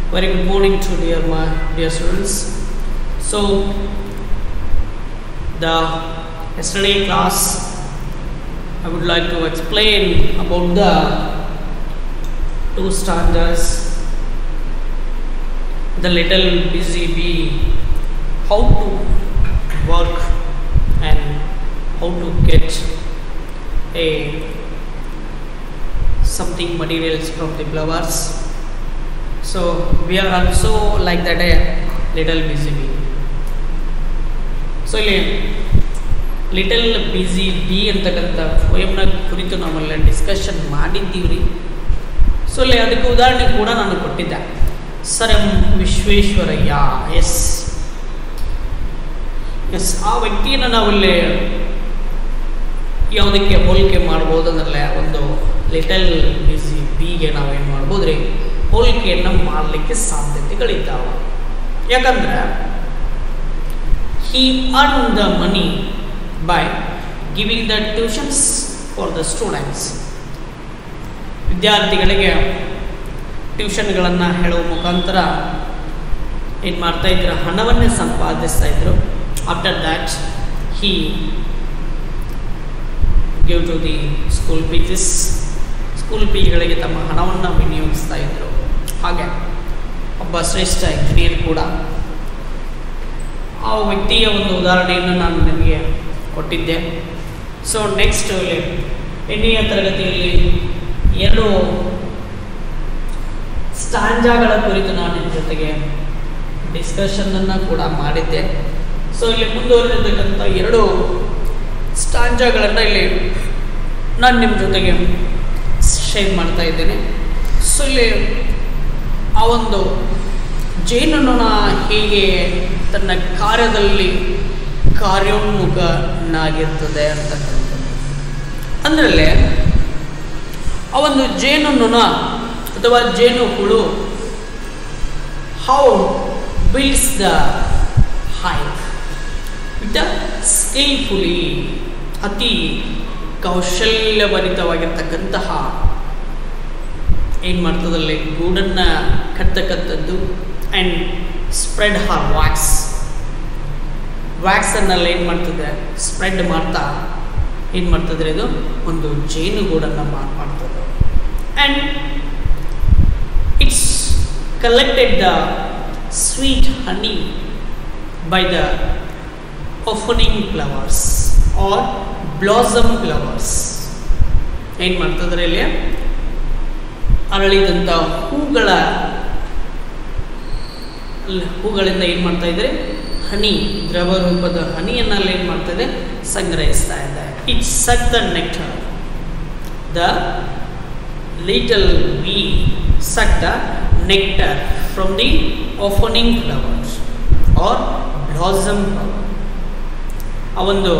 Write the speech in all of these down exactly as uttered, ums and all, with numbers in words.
Very good morning to dear my dear students. So the yesterday class I would like to explain about the two stanzas, the little busy bee, how to work and how to get a something materials from the flowers. So we are also like that a little busy bee. So ಇಲ್ಲಿ little busy bee ಅಂತಕ್ಕಂಥ ಪೋಯಮ್ನ ಕುರಿತು ನಾವೆಲ್ಲ discussion ಮಾಡಿದ್ದೀವಿ ರೀ. So ಇಲ್ಲಿ ಅದಕ್ಕೆ ಉದಾಹರಣೆ ಕೂಡ ನಾನು ಕೊಟ್ಟಿದ್ದೆ. Sir M Visvesvaraya, yes yes ಆ ವ್ಯಕ್ತಿಯನ್ನು ನಾವಲ್ಲಿ ಯಾವುದಕ್ಕೆ ಹೋಲಿಕೆ ಮಾಡ್ಬೋದು ಅಂದ್ರೆ ಒಂದು ಲಿಟಲ್ ಬಿಸಿ ಬಿಗೆ ನಾವೇನು ಮಾಡ್ಬೋದು ರೀ, ಹೋಲಿಕೆಯನ್ನು ಮಾಡಲಿಕ್ಕೆ ಸಾಧ್ಯತೆಗಳಿದ್ದಾವೆ. ಯಾಕಂದ್ರೆ he earned the money by giving the tuitions for the students. ವಿದ್ಯಾರ್ಥಿಗಳಿಗೆ ಟ್ಯೂಷನ್ಗಳನ್ನು ಹೇಳುವ ಮುಖಾಂತರ ಏನು ಮಾಡ್ತಾ ಇದ್ರು, ಹಣವನ್ನೇ ಸಂಪಾದಿಸ್ತಾ ಇದ್ರು. After that he gave to the school fees. School ಫೀಗಳಿಗೆ ತಮ್ಮ ಹಣವನ್ನು ವಿನಿಯೋಗಿಸ್ತಾ ಇದ್ರು. ಹಾಗೆ ಒಬ್ಬ ಶ್ರೇಷ್ಠ ಇಂಜಿನಿಯರ್ ಕೂಡ. ಆ ವ್ಯಕ್ತಿಯ ಒಂದು ಉದಾಹರಣೆಯನ್ನು ನಾನು ನಿಮಗೆ ಕೊಟ್ಟಿದ್ದೆ. ಸೊ ನೆಕ್ಸ್ಟ್ ಎಂಟನೆಯ ತರಗತಿಯಲ್ಲಿ ಎರಡು ಸ್ಟಾಂಜಾಗಳ ಕುರಿತು ನಾನು ನಿಮ್ಮ ಜೊತೆಗೆ ಡಿಸ್ಕಷನ್ನನ್ನು ಕೂಡ ಮಾಡಿದ್ದೆ. ಸೊ ಇಲ್ಲಿ ಮುಂದುವರೆದಿರ್ತಕ್ಕಂಥ ಎರಡು ಸ್ಟಾಂಜಾಗಳನ್ನು ಇಲ್ಲಿ ನಾನು ನಿಮ್ಮ ಜೊತೆಗೆ ಶೇರ್ ಮಾಡ್ತಾ ಇದ್ದೇನೆ. ಸೊ ಇಲ್ಲಿ ಆ ಒಂದು ಜೇನುನೊಣ ಹೇಗೆ ತನ್ನ ಕಾರ್ಯದಲ್ಲಿ ಕಾರ್ಯೋನ್ಮುಖನಾಗಿರ್ತದೆ ಅಂತಕ್ಕಂಥದ್ದು. ಅಂದರೆ ಆ ಒಂದು ಜೇನುನೊಣ ಅಥವಾ ಜೇನು ಹುಳು how builds the hive with skilfully, ಅತಿ ಕೌಶಲ್ಯಭರಿತವಾಗಿರ್ತಕ್ಕಂತಹ ಏನು ಮಾಡ್ತದಲ್ಲಿ ಗೂಡನ್ನು ಕಟ್ತಕ್ಕಂಥದ್ದು. ಆ್ಯಂಡ್ ಸ್ಪ್ರೆಡ್ ಹರ್ ವ್ಯಾಕ್ಸ್, ವ್ಯಾಕ್ಸನ್ನೆಲ್ಲ ಏನು ಮಾಡ್ತದೆ ಸ್ಪ್ರೆಡ್ ಮಾಡ್ತಾ ಏನು ಮಾಡ್ತದ್ರೆ ಇದು ಒಂದು ಜೇನುಗೂಡನ್ನು ಮಾಡ್ತದೆ. And it's collected the sweet honey by the opening flowers or blossom flowers. ಏನು ಮಾಡ್ತದ್ರೆ ಇಲ್ಲಿ ಅರಳಿದಂಥ ಹೂಗಳ ಹೂಗಳಿಂದ ಏನು ಮಾಡ್ತಾ ಇದ್ದಾರೆ, ಹನಿ, ದ್ರವ ರೂಪದ ಹನಿಯನ್ನೆಲ್ಲ ಏನು ಮಾಡ್ತದೆ ಸಂಗ್ರಹಿಸ್ತಾ ಇದೆ. It's suck the nectar, the little bee suck the nectar from the opening flowers or blossom flower. ಆ ಒಂದು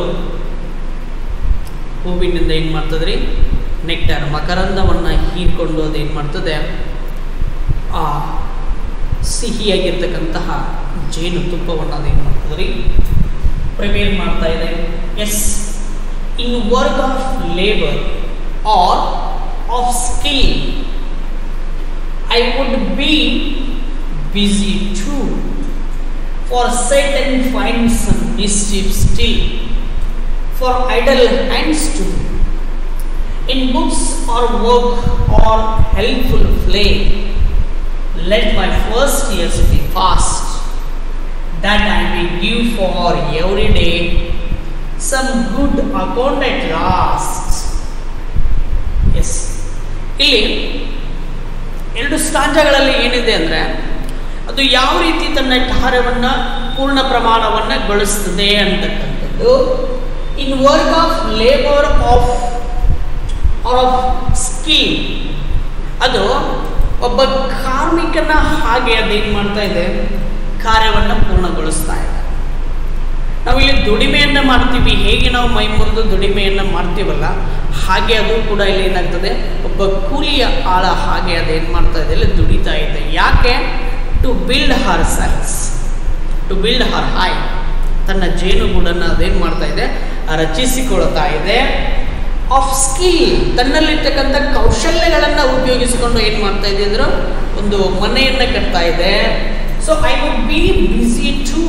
ಹೂವಿನಿಂದ ಏನು ಮಾಡ್ತದ್ರಿ, ನೆಕ್ಟರ್ ಮಕರಂದವನ್ನು ಹೀರ್ಕೊಂಡು ಅದು ಏನು ಮಾಡ್ತದೆ ಆ ಸಿಹಿಯಾಗಿರ್ತಕ್ಕಂತಹ ಜೇನು ತುಪ್ಪವನ್ನು ಅದೇನು ಮಾಡ್ತದ್ರಿ ಪ್ರಿಪೇರ್ ಮಾಡ್ತಾ ಇದೆ. Yes, in work of labour or of skill I would be busy too, for set and find some mischief still, for idle hands to, in books or work or helpful play, let my first years be fast, that I may give for every day some good account at last. Yes, ಇಲ್ಲಿ ಎರಡು ಸ್ಟಾಂಜಗಳಲ್ಲಿ ಏನಿದೆ ಅಂದರೆ ಅದು ಯಾವ ರೀತಿ ತನ್ನ ಕಾರ್ಯವನ್ನು ಪೂರ್ಣ ಪ್ರಮಾಣವನ್ನು ಗೊಳಿಸ್ತದೆ ಅಂತಕ್ಕಂಥದ್ದು. In work of labour of or of skill, ಅದು ಒಬ್ಬ ಕಾರ್ಮಿಕನ ಹಾಗೆ ಅದೇನು ಮಾಡ್ತಾ ಇದೆ ಕಾರ್ಯವನ್ನು ಪೂರ್ಣಗೊಳಿಸ್ತಾ ಇದೆ. ನಾವಿಲ್ಲಿ ದುಡಿಮೆಯನ್ನು ಮಾಡ್ತೀವಿ, ಹೇಗೆ ನಾವು ಮೈ ಮುರಿದು ದುಡಿಮೆಯನ್ನು ಮಾಡ್ತೀವಲ್ಲ ಹಾಗೆ ಅದು ಕೂಡ ಇಲ್ಲಿ ಏನಾಗ್ತದೆ, ಒಬ್ಬ ಕೂಲಿಯ ಆಳ ಹಾಗೆ ಅದೇನು ಮಾಡ್ತಾ ಇದೆ ಇಲ್ಲಿ ದುಡಿತಾ ಇದೆ. ಯಾಕೆ? To build her cells, to build her hive, ತನ್ನ ಜೇನುಗೂಡನ್ನು ಅದೇನು ಮಾಡ್ತಾ ಇದೆ ರಚಿಸಿಕೊಳ್ತಾ ಇದೆ. ಆಫ್ ಸ್ಕಿಲ್, ತನ್ನಲ್ಲಿರ್ತಕ್ಕಂಥ ಕೌಶಲ್ಯಗಳನ್ನು ಉಪಯೋಗಿಸಿಕೊಂಡು ಏನು ಮಾಡ್ತಾ ಇದೆ ಅಂದ್ರೆ ಒಂದು ಮನೆಯನ್ನು ಕಟ್ತಾ ಇದೆ. So I would be busy too,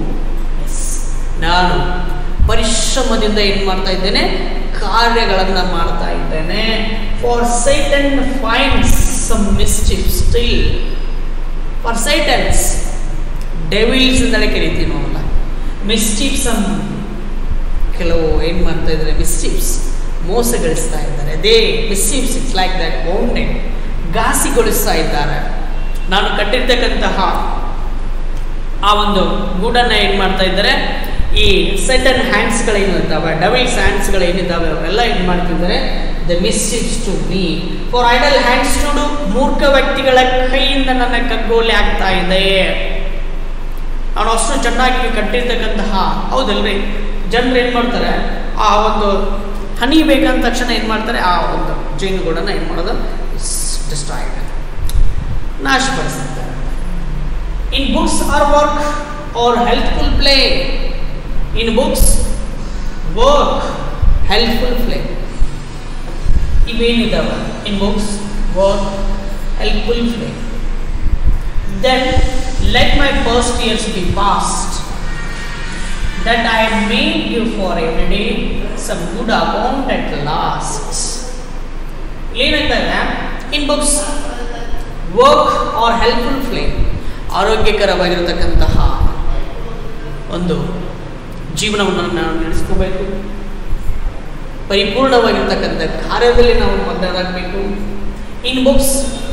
ನಾನು ಪರಿಶ್ರಮದಿಂದ ಏನು ಮಾಡ್ತಾ ಇದ್ದೇನೆ, ಕಾರ್ಯಗಳನ್ನು ಮಾಡ್ತಾ ಇದ್ದೇನೆ. For Satan finds some mischief still, for Satans devils ಅಂತಲೇ ಕರಿತೀವಿ ನಾವಲ್ಲ, ಮಿಸ್ಚಿಫ್ ಸಮ್, ಕೆಲವು ಏನು ಮಾಡ್ತಾ ಇದ್ದಾರೆ, ಮಿಸ್ಚಿಫ್ಸ್ ಮೋಸಗೊಳಿಸ್ತಾ ಇದ್ದಾರೆ. They mischiefs it's like that wounded, ಘಾಸಿಗೊಳಿಸ್ತಾ ಇದ್ದಾರೆ. ನಾನು ಕಟ್ಟಿರ್ತಕ್ಕಂತಹ ಆ ಒಂದು ಗೂಡನ್ನು ಏನು ಮಾಡ್ತಾ ಇದ್ದಾರೆ, ಈ ಸೆಟನ್ ಹ್ಯಾಂಡ್ಸ್ಗಳೇನು ಇದ್ದಾವೆ, ಡಬಲ್ಸ್ ಹ್ಯಾಂಡ್ಸ್ಗಳೇನಿದ್ದಾವೆ ಅವೆಲ್ಲ ಏನು ಮಾಡ್ತಿದ್ದಾರೆ, the mischiefs to me. For idle hands to do, ಮೂರ್ಖ ವ್ಯಕ್ತಿಗಳ ಕೈಯಿಂದ ನನ್ನ ಕಗ್ಗೋಲೆ ಆಗ್ತಾ ಇದೆ. ನಾನು ಅಷ್ಟು ಚೆನ್ನಾಗಿ ಕಟ್ಟಿರ್ತಕ್ಕಂತಹ, ಹೌದಲ್ರಿ, ಜನರು ಏನು ಮಾಡ್ತಾರೆ, ಆ ಒಂದು ಹನಿ ಬೇಕಂದ ತಕ್ಷಣ ಏನು ಮಾಡ್ತಾರೆ, ಆ ಒಂದು ಜೇನುಗೂಡನ್ನು ಏನು ಮಾಡೋದು, ಡಿಸ್ಟ್ರಾಯ್, ನಾಶಪಡಿಸ್ತಾರೆ. In books or work or healthful play, in books work helpful play, ಇವೇನಿದ್ದಾವೆ, in books work helpful play. Then let my first years be past, that I may give for every day some good account at last. ಏನಂತಾರೆ, in books work or helpful play, ಆರೋಗ್ಯಕರವಾಗಿರತಕ್ಕಂತಹ ಒಂದು ಜೀವನವನ್ನು ನಾವು ನಡೆಸ್ಕೋಬೇಕು. ಪರಿಪೂರ್ಣವಾಗಿರ್ತಕ್ಕಂಥ ಕಾರ್ಯದಲ್ಲಿ ನಾವು ಮಗ್ನರಾಗಬೇಕು. In books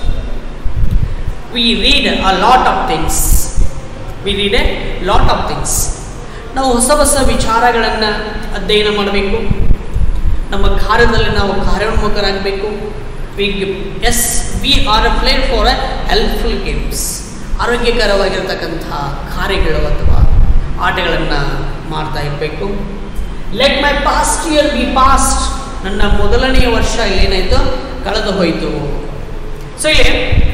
we read a lot of things, we read a lot of things. ನಾವು ಹೊಸ ಹೊಸ ವಿಚಾರಗಳನ್ನು ಅಧ್ಯಯನ ಮಾಡಬೇಕು. ನಮ್ಮ ಕಾರ್ಯದಲ್ಲಿ ನಾವು ಕಾರ್ಯೋನ್ಮುಖರಾಗಬೇಕು. We yes we are a played for a helpful games, ಆರೋಗ್ಯಕರವಾಗಿರ್ತಕ್ಕಂತಹ ಕಾರ್ಯಗಳು ಅಥವಾ ಆಟಗಳನ್ನು ಮಾಡ್ತಾ ಇರಬೇಕು. Let my past year be past, ನನ್ನ ಮೊದಲನೆಯ ವರ್ಷ ಏನಾಯಿತು, ಕಳೆದು ಹೋಯಿತು. ಸೊ ಇಲ್ಲಿ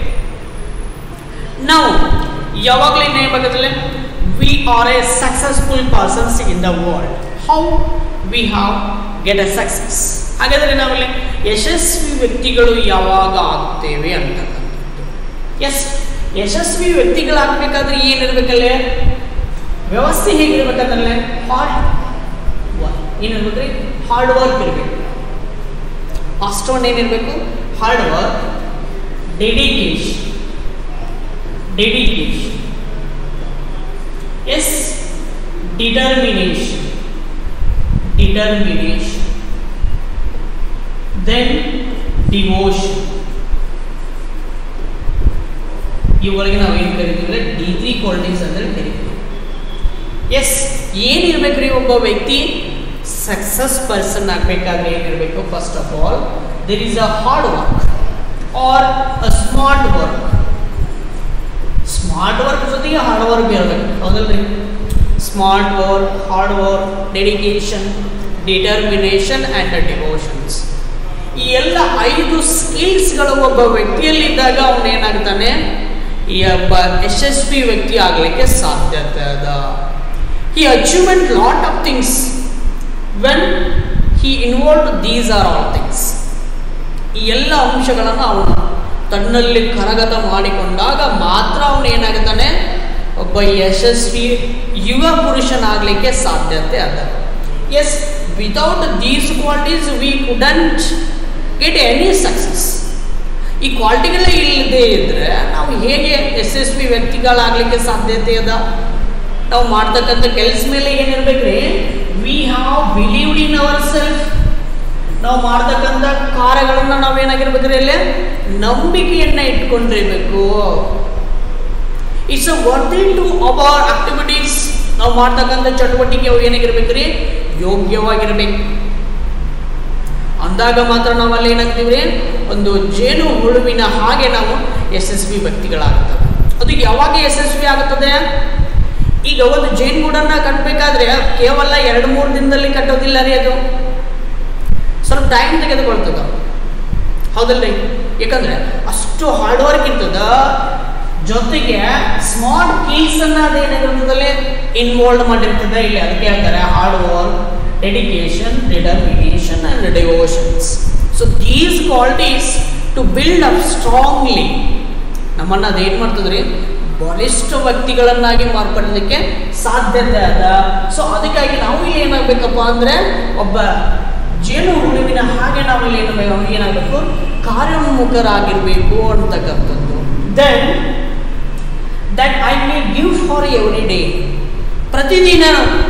ನಾವು ಯಾವಾಗಲೂ ಏನು ಹೇಳ್ಬೇಕಾದ್ರೆ, we are a successful persons in the world. How we have get a success? ಹಾಗಾದರೆ ನಾವಲ್ಲಿ ಯಶಸ್ವಿ ವ್ಯಕ್ತಿಗಳು ಯಾವಾಗ ಆಗ್ತೇವೆ ಅಂತಕ್ಕಂಥದ್ದು. ಎಸ್, ಯಶಸ್ವಿ ವ್ಯಕ್ತಿಗಳಾಗಬೇಕಾದ್ರೆ ಏನಿರ್ಬೇಕಲ್ಲೇ, ವ್ಯವಸ್ಥೆ ಹೇಗಿರ್ಬೇಕಂದ್ರೆ ಹಾರ್ಡ್ ವರ್ಕ್. ಏನಿರ್ಬೇಕ್ರಿ, ಹಾರ್ಡ್ ವರ್ಕ್ ಇರಬೇಕು. ಫಸ್ಟ್ ಒನ್ ಏನಿರಬೇಕು, hard work, dedication, dedication Yes, determination, determination, then devotion. ಇವುಗಳಿಗೆ ನಾವು ಏನು ಕರಿತೀವಿ, ಡಿ ತ್ರೀ ಕ್ವಾಲಿಟೀಸ್ ಅಂದರೆ ಕರಿತೀವಿ. ಎಸ್, ಏನಿರ್ಬೇಕ್ರಿ, ಒಬ್ಬ ವ್ಯಕ್ತಿ ಸಕ್ಸಸ್ ಪರ್ಸನ್ ಆಗಬೇಕಾದ್ರೆ ಏನಿರಬೇಕು, first of all there is a hard work or a smart work. Smart work ಜೊತೆಗೆ ಹಾರ್ಡ್ ವರ್ಕ್ ಇರಬೇಕು, ಹೌದಲ್ರಿ. Smart work, hard work, dedication, determination and devotions, ಈ ಎಲ್ಲ ಐದು ಸ್ಕಿಲ್ಸ್ಗಳು ಒಬ್ಬ ವ್ಯಕ್ತಿಯಲ್ಲಿದ್ದಾಗ ಅವನೇನಾಗ್ತಾನೆ, ಈ ಒಬ್ಬ ಯಶಸ್ವಿ ವ್ಯಕ್ತಿ ಆಗಲಿಕ್ಕೆ ಸಾಧ್ಯತೆ ಅದ. He achievement lot of things when he involve these are all things. ಈ ಎಲ್ಲ ಅಂಶಗಳನ್ನು ಅವನು ತನ್ನಲ್ಲಿ ಕರಗತ ಮಾಡಿಕೊಂಡಾಗ ಮಾತ್ರ ಅವನು ಏನಾಗುತ್ತಾನೆ, ಒಬ್ಬ ಯಶಸ್ವಿ ಯುವ ಪುರುಷನಾಗಲಿಕ್ಕೆ ಸಾಧ್ಯತೆ ಅದ. Yes, without these qualities we couldn't get any success. ಈ ಕ್ವಾಲಿಟಿಗಳೇ ಇಲ್ಲದೆ ಇದ್ದರೆ ನಾವು ಹೇಗೆ ಯಶಸ್ವಿ ವ್ಯಕ್ತಿಗಳಾಗಲಿಕ್ಕೆ ಸಾಧ್ಯತೆ ಅದ. ನಾವು ಮಾಡ್ತಕ್ಕಂಥ ಕೆಲಸ ಮೇಲೆ ಏನಿರ್ಬೇಕ್ರಿ, we have believed in our self. ನಾವು ಮಾಡ್ತಕ್ಕಂಥ ಕಾರ್ಯಗಳನ್ನು ನಾವೇನಾಗಿರ್ಬೇಕ್ರಿ, ಅಲ್ಲಿ ನಂಬಿಕೆಯನ್ನು ಇಟ್ಕೊಂಡಿರ್ಬೇಕು. It's a worthy to our activities. ನಾವು ಮಾಡ್ತಕ್ಕಂಥ ಚಟುವಟಿಕೆ ಅವು ಏನಾಗಿರ್ಬೇಕ್ರಿ, ಯೋಗ್ಯವಾಗಿರ್ಬೇಕು. ಅಂದಾಗ ಮಾತ್ರ ನಾವು ಅಲ್ಲಿ ಏನಾಗ್ತೀವಿ, ಒಂದು ಜೇನು ಹುಳುವಿನ ಹಾಗೆ ನಾವು ಯಶಸ್ವಿ ವ್ಯಕ್ತಿಗಳಾಗ್ತವೆ. ಅದು ಯಾವಾಗ ಯಶಸ್ವಿ ಆಗುತ್ತದೆ, ಈಗ ಒಂದು ಜೇನುಗೂಡನ್ನು ಕಟ್ಟಬೇಕಾದ್ರೆ ಕೇವಲ ಎರಡು ಮೂರು ದಿನದಲ್ಲಿ ಕಟ್ಟೋದಿಲ್ಲ ರೀ, ಅದು ಸ್ವಲ್ಪ ಟೈಮ್ ತೆಗೆದುಕೊಳ್ತದ, ಹೌದಲ್ರಿ. ಯಾಕಂದ್ರೆ ಅಷ್ಟು ಹಾರ್ಡ್ ವರ್ಕ್ ಇರ್ತದ, ಜೊತೆಗೆ ಸ್ಮಾರ್ಟ್ ಕೀಸ್ ಅನ್ನ ಅದೇನಾಗಿರ್ತದಲ್ಲಿ ಇನ್ವಾಲ್ವ್ ಮಾಡಿರ್ತದೆ. ಇಲ್ಲಿ ಅದಕ್ಕೆ ಹೇಳ್ತಾರೆ hard work, dedication, determination and devotions. So these qualities to build up strongly ನಮ್ಮನ್ನು ಅದೇನು ಮಾಡ್ತದ್ರಿ ಬಲಿಷ್ಠ ವ್ಯಕ್ತಿಗಳನ್ನಾಗಿ ಮಾರ್ಪಡೋದಕ್ಕೆ ಸಾಧ್ಯತೆ ಅದ. ಸೊ ಅದಕ್ಕಾಗಿ ನಾವು ಏನಾಗಬೇಕಪ್ಪ ಅಂದರೆ ಒಬ್ಬ ಜೇನು ಹುಳುವಿನ ಹಾಗೆ ನಾವು ಇಲ್ಲಿ ಏನು ಏನಾಗಬೇಕು ಕಾರ್ಯೋನ್ಮುಖರಾಗಿರಬೇಕು ಅಂತಕ್ಕಂಥದ್ದು. Then that I may give for every day, ಪ್ರತಿದಿನ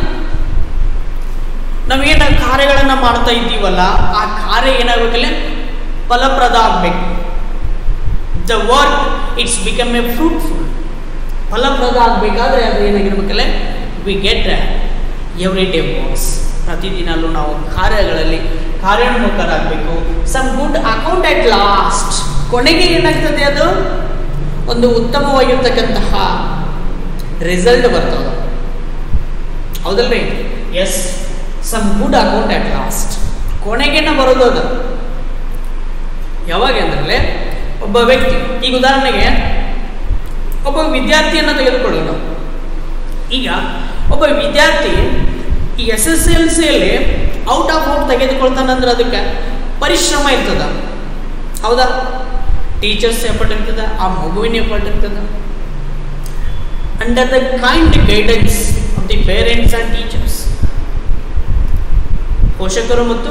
ನಾವೇನ ಕಾರ್ಯಗಳನ್ನು ಮಾಡ್ತಾ ಇದ್ದೀವಲ್ಲ ಆ ಕಾರ್ಯ ಏನಾಗಬೇಕಲ್ಲ ಫಲಪ್ರದ ಆಗಬೇಕು. The work it's become a fruitful, ಫಲಪ್ರದ ಆಗಬೇಕಾದ್ರೆ ಅದು ಏನಾಗಿರ್ಬೇಕಲ್ಲ we get every day works, ಪ್ರತಿದಿನಲ್ಲೂ ನಾವು ಕಾರ್ಯಗಳಲ್ಲಿ ಕಾರ್ಯೋನ್ಮುಖರಾಗಬೇಕು. Some good account at last, ಕೊನೆಗೆ ಏನಾಗ್ತದೆ ಅದು ಒಂದು ಉತ್ತಮವಾಗಿರ್ತಕ್ಕಂತಹ ರಿಸಲ್ಟ್ ಬರ್ತದೆ, ಹೌದಲ್ರಿ? Yes, some good account at last, ಕೊನೆಗೇನ ಬರೋದು ಅದು ಯಾವಾಗ ಅಂದ್ರೆ ಒಬ್ಬ ವ್ಯಕ್ತಿ, ಈಗ ಉದಾಹರಣೆಗೆ ಒಬ್ಬ ವಿದ್ಯಾರ್ಥಿಯನ್ನು ತೆಗೆದುಕೊಳ್ಳಿ ನಾವು. ಈಗ ಒಬ್ಬ ವಿದ್ಯಾರ್ಥಿ ಈ ಎಸ್ ಎಸ್ ಎಲ್ ಸಿಯಲ್ಲಿ ಔಟ್ ಆಫ್ ಔಟ್ ತೆಗೆದುಕೊಳ್ತಾನಂದ್ರೆ ಅದಕ್ಕೆ ಪರಿಶ್ರಮ ಇರ್ತದ, ಹೌದಾ? ಟೀಚರ್ಸ್ ಎಫರ್ಟ್ ಇರ್ತದ, ಆ ಮಗುವಿನ ಎಫರ್ಟ್ ಇರ್ತದ. Under the kind guidance of the parents and teachers, ಪೋಷಕರು ಮತ್ತು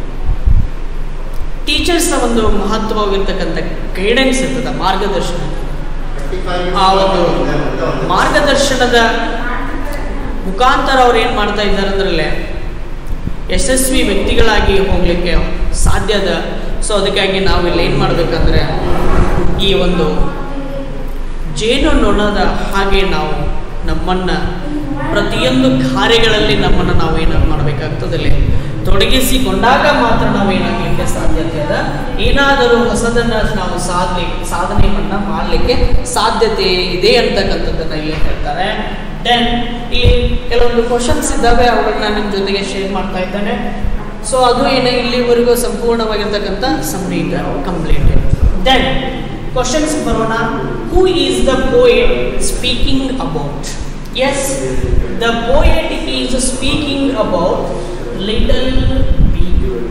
ಟೀಚರ್ಸ್ನ ಒಂದು ಮಹತ್ವವಾಗಿರ್ತಕ್ಕಂಥ ಗೈಡೆನ್ಸ್ ಇರ್ತದೆ, ಮಾರ್ಗದರ್ಶನ. ಆ ಒಂದು ಮಾರ್ಗದರ್ಶನದ ಮುಖಾಂತರ ಅವ್ರು ಏನು ಮಾಡ್ತಾ ಇದ್ದಾರೆ ಅಂದ್ರಲ್ಲೇ ಯಶಸ್ವಿ ವ್ಯಕ್ತಿಗಳಾಗಿ ಹೋಗಲಿಕ್ಕೆ ಸಾಧ್ಯದ. ಸೊ ಅದಕ್ಕಾಗಿ ನಾವು ಇಲ್ಲಿ ಏನು ಮಾಡಬೇಕಂದ್ರೆ ಈ ಒಂದು ಜೇನು ನೊಣದ ಹಾಗೆ ನಾವು ನಮ್ಮನ್ನು ಪ್ರತಿಯೊಂದು ಕಾರ್ಯಗಳಲ್ಲಿ ನಮ್ಮನ್ನು ನಾವು ಏನಾದ್ರು ಮಾಡಬೇಕಾಗ್ತದಲ್ಲಿ ತೊಡಗಿಸಿಕೊಂಡಾಗ ಮಾತ್ರ ನಾವು ಏನಾಗಲಿಕ್ಕೆ ಸಾಧ್ಯತೆ ಅದ, ಏನಾದರೂ ಹೊಸದನ್ನು ನಾವು ಸಾಧನೆ ಸಾಧನೆಯನ್ನು ಮಾಡಲಿಕ್ಕೆ ಸಾಧ್ಯತೆ ಇದೆ ಅಂತಕ್ಕಂಥದ್ದನ್ನು ಇಲ್ಲಿ ಹೇಳ್ತಾರೆ. ದೆನ್ ಇಲ್ಲಿ ಕೆಲವೊಂದು ಕ್ವಶನ್ಸ್ ಇದ್ದಾವೆ, ಅವುಗಳನ್ನ ನಿಮ್ಮ ಜೊತೆಗೆ ಶೇರ್ ಮಾಡ್ತಾ ಇದ್ದಾನೆ. ಸೊ ಅದು ಏನೇ ಇಲ್ಲಿವರೆಗೂ ಸಂಪೂರ್ಣವಾಗಿರ್ತಕ್ಕಂಥ ಸಮ್ರೀಟ್ ಕಂಪ್ಲೀಟ್. ದೆನ್ ಕ್ವಶನ್ಸ್ ಬರೋಣ. Who is the poet speaking about? Yes, the poet is speaking about little bee.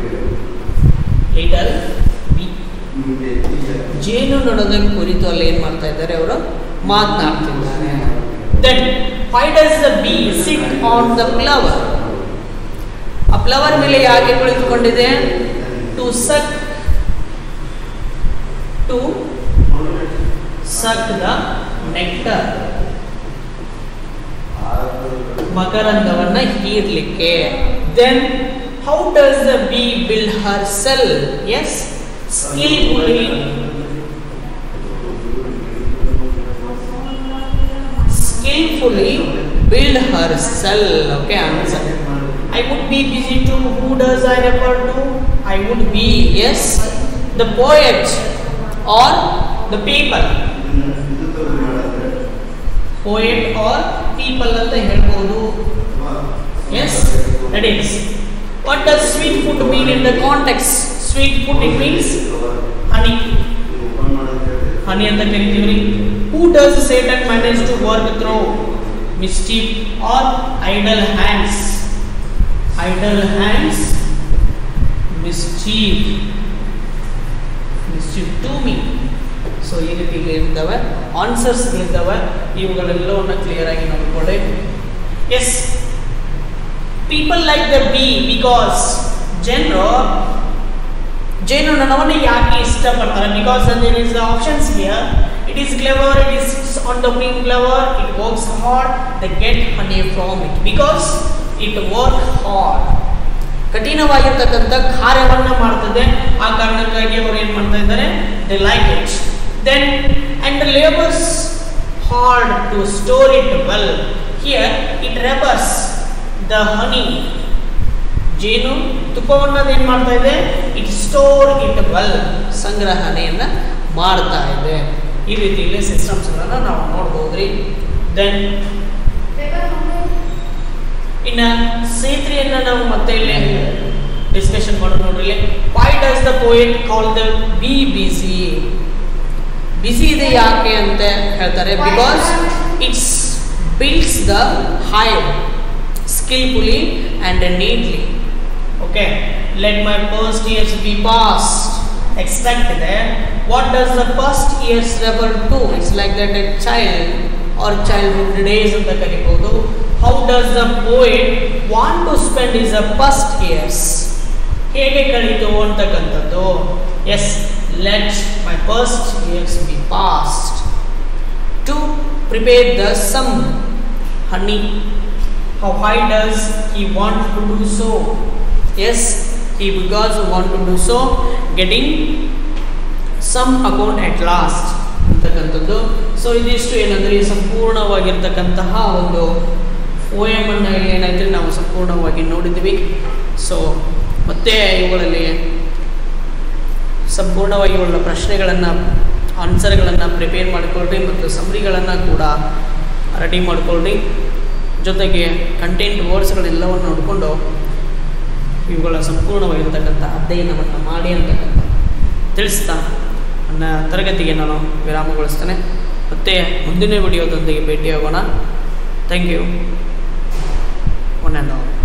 Little bee ಜೇನು ನೊಣದ ಕುರಿತು ಅಲ್ಲಿ ಏನು ಮಾಡ್ತಾ ಇದ್ದಾರೆ, ಅವರು ಮಾತನಾಡ್ತಿದ್ದಾರೆ. Then why does the bee sit on the flower? ಆ ಫ್ಲವರ್ ಮೇಲೆ ಯಾಕೆ ಕುಳಿತುಕೊಂಡಿದೆ? To suck to suck the nectar, ಮಕರಂದವನ್ನ ಹೀರ್ಲಿಕ್ಕೆ. Then how does the bee build her cell? Yes, skillfully skillfully build her cell. Okay, answer. I would be busy too. Who does I refer to? I would be, yes, the poet or the people. Poet or people anta helbodu. Yes, that is. What does sweet food mean in the context? Sweet food, it means honey. Honey anta karitivri. Who does Satan manage to work through? Mischief or idle hands? Idle hands, mischief, mischief to me. So ಈ ರೀತಿ ಇರ್ತವೆ, answers ಇರ್ತವೆ. ಇವುಗಳೆಲ್ಲವನ್ನು clear ಆಗಿ ನೋಡಿಕೊಳ್ಳಿ. Yes, people like the bee because ಜನರು ಜೇನು ನೊಣವನ್ನು ಯಾಕೆ ಇಷ್ಟಪಡ್ತಾರೆ? Because there is options here. It is clever, it is on the wing clever, it works hard, they get honey from it because it works hard. ಕಠಿಣವಾಗಿರ್ತಕ್ಕಂಥ ಕಾರ್ಯವನ್ನು ಮಾಡ್ತದೆ, ಆ ಕಾರಣಕ್ಕಾಗಿ ಅವರು ಏನು ಮಾಡ್ತಾ ಇದ್ದಾರೆ, they like it. Then and labors hard to store it well. Here it wraps the honey. ಜೇನು ತುಪ್ಪವನ್ನು ಏನು ಮಾಡ್ತಾ ಇದೆ, ಇಟ್ ಸ್ಟೋರ್ ಇಟ್ ವೆಲ್, ಸಂಗ್ರಹಣೆಯನ್ನು ಮಾಡ್ತಾ ಇದೆ. ಈ ರೀತಿಯಲ್ಲಿ ಸಿಸ್ಟಮ್ಸ್ಗಳನ್ನು ನಾವು ನೋಡ್ಬೋದ್ರಿ. ದೆನ್ ಇನ್ನು ಸೇತ್ರಿಯನ್ನು ನಾವು ಮತ್ತೆ ಇಲ್ಲಿ ಡಿಸ್ಕಷನ್ ಮಾಡೋದು ನೋಡ್ರಿ. Why does the poet call the bee busy? Busy ಇದೆ ಯಾಕೆ ಅಂತ ಹೇಳ್ತಾರೆ? Because it's builds the hive. skillfully and neatly. Okay, let my first years be passed. Expect there. What does the first years refer to? It's like that a child or childhood days ಅಂತ ಕರೀಬಹುದು. How does the poet want to spend his first years? ಹೇಗೆ ಕಳೀತು ಅಂತಕ್ಕಂಥದ್ದು. Yes, let my first years be passed. To prepare the some honey. How high does he want to do so? Yes, he because want to do so, getting some account at last ಅಂತಕ್ಕಂಥದ್ದು. So ಇದಿಷ್ಟು ಏನಂದರೆ ಸಂಪೂರ್ಣವಾಗಿರ್ತಕ್ಕಂತಹ ಒಂದು ಪೋಯಮನ್ನು ಇಲ್ಲಿ ಏನಾಯ್ತು ನಾವು ಸಂಪೂರ್ಣವಾಗಿ ನೋಡಿದ್ವಿ. So ಮತ್ತೆ ಇವುಗಳಲ್ಲಿ ಸಂಪೂರ್ಣವಾಗಿ ಇವುಗಳ ಪ್ರಶ್ನೆಗಳನ್ನು ಆನ್ಸರ್ಗಳನ್ನು ಪ್ರಿಪೇರ್ ಮಾಡಿಕೊಳ್ಳ್ರಿ ಮತ್ತು ಸಮರಿಗಳನ್ನು ಕೂಡ ರೆಡಿ ಮಾಡಿಕೊಳ್ಳ್ರಿ. ಜೊತೆಗೆ ಕಂಟೆಂಟ್ ವರ್ಡ್ಸ್ಗಳೆಲ್ಲವನ್ನು ನೋಡಿಕೊಂಡು ಇವುಗಳ ಸಂಪೂರ್ಣವಾಗಿರ್ತಕ್ಕಂಥ ಅಧ್ಯಯನವನ್ನು ಮಾಡಿ ಅಂತಕ್ಕಂಥ ತಿಳಿಸ್ತಾ ನನ್ನ ತರಗತಿಗೆ ನಾನು ವಿರಾಮಗೊಳಿಸ್ತೇನೆ. ಮತ್ತು ಮುಂದಿನ ವಿಡಿಯೋದೊಂದಿಗೆ ಭೇಟಿಯಾಗೋಣ. Thank you one and all.